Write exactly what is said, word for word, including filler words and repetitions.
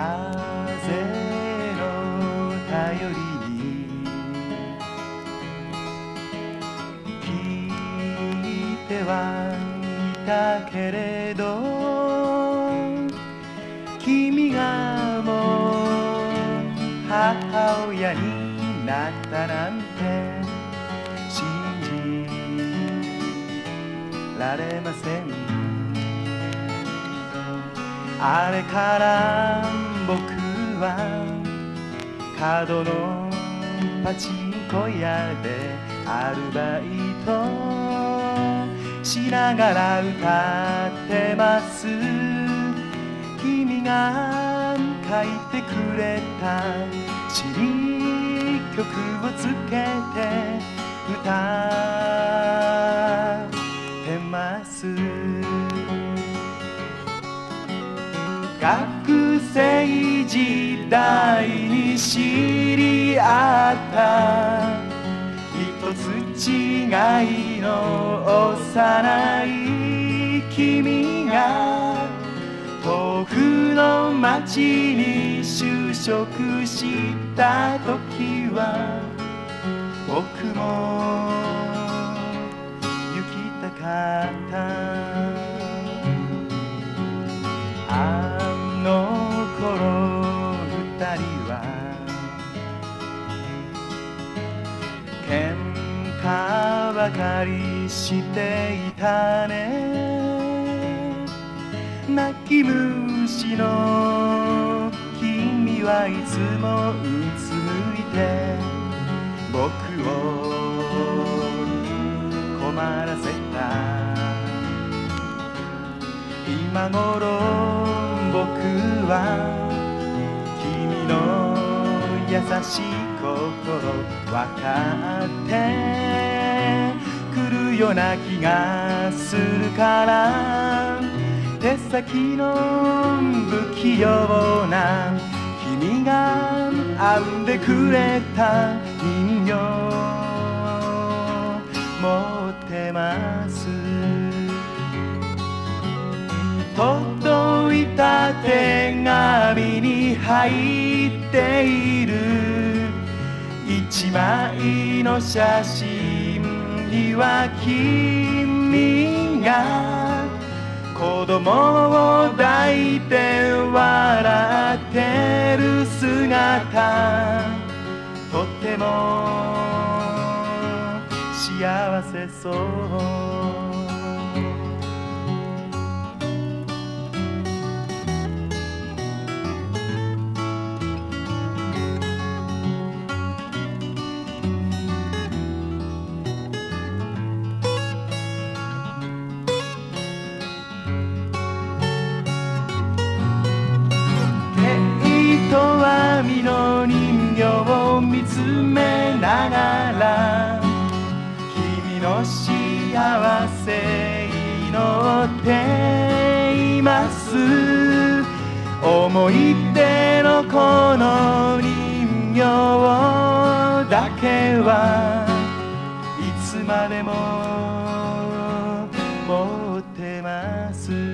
の頼りに聞いてはいたけれど、君がもう母親になったなんて信じられません。あれから僕は角のパチンコ屋でアルバイトしながら歌ってます。君が書いてくれた詩に曲をつけて歌ってます。学生時代に知り合った一つ違いの幼い君が遠くの町に就職した時は僕も行きたかった。あの頃二人は喧嘩ばかりしていたね。泣き虫の君はいつもうつむいて僕を困らせた。今頃僕は君の優しい心わかってくるような気がするから、手先の不器用な君が編んでくれた人形持ってます。届いた手紙に入っている一枚の写真には君が子供を抱いて笑ってる姿、とても幸せそう。鏡の人形を見つめながら君の幸せ祈っています。思い出のこの人形だけはいつまでも持ってます。